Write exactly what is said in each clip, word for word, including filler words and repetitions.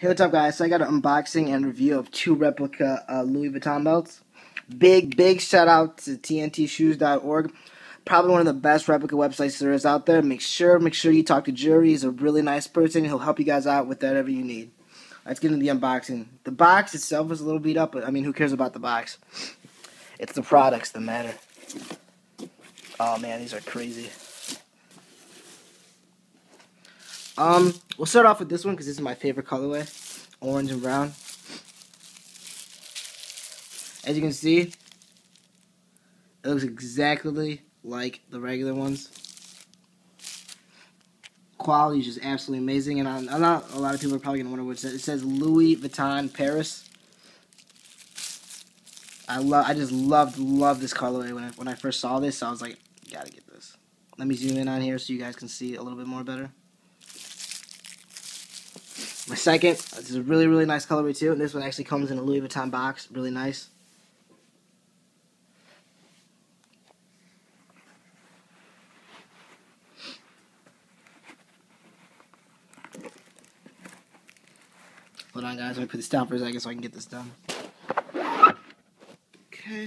Hey, what's up, guys? So I got an unboxing and review of two replica uh, Louis Vuitton belts. Big, big shout out to T N T shoes dot org. Probably one of the best replica websites there is out there. Make sure, make sure you talk to Jury. He's a really nice person. He'll help you guys out with whatever you need. Let's get into the unboxing. The box itself is a little beat up, but I mean, who cares about the box? It's the products that matter. Oh man, these are crazy. Um, we'll start off with this one because this is my favorite colorway, orange and brown. As you can see, it looks exactly like the regular ones. Quality is just absolutely amazing, and I'm, I'm not. A lot of people are probably gonna wonder what it says. It says Louis Vuitton Paris. I love. I just loved, loved this colorway when I when I first saw this. So I was like, gotta get this. Let me zoom in on here so you guys can see a little bit more better. My second, this is a really, really nice colorway too. And this one actually comes in a Louis Vuitton box. Really nice. Hold on, guys. Let me put this down for a second so I can get this done. Okay.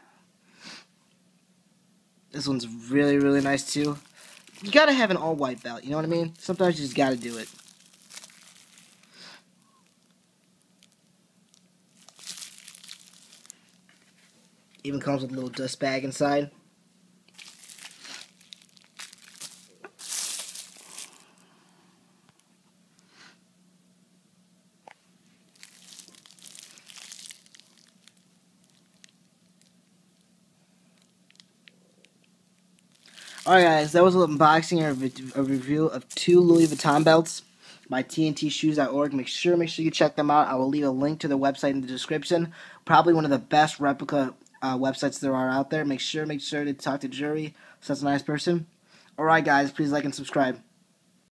This one's really, really nice too. You gotta have an all-white belt. You know what I mean? Sometimes you just gotta do it. Even comes with a little dust bag inside. Alright, guys, that was a little unboxing and a review of two Louis Vuitton belts by T N T shoes dot org. Make sure, make sure you check them out. I will leave a link to the website in the description. Probably one of the best replica uh, websites there are out there. Make sure, make sure to talk to Jury. Such a nice person. Alright, guys, please like and subscribe.